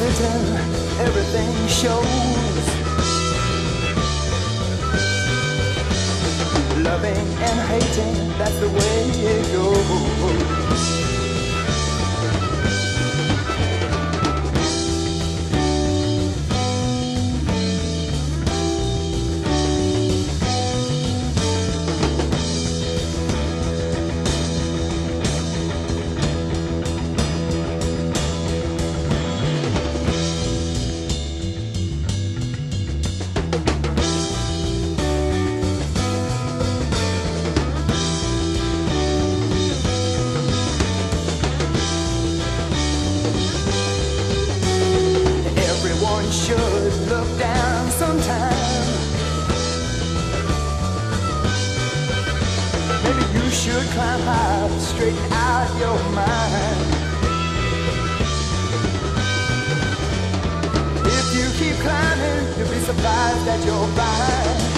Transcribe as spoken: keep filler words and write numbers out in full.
sitting, everything shows. Loving and hating, that's the way it goes. Should look down sometime. Maybe you should climb high, straighten out your mind. If you keep climbing, you'll be surprised that you'll find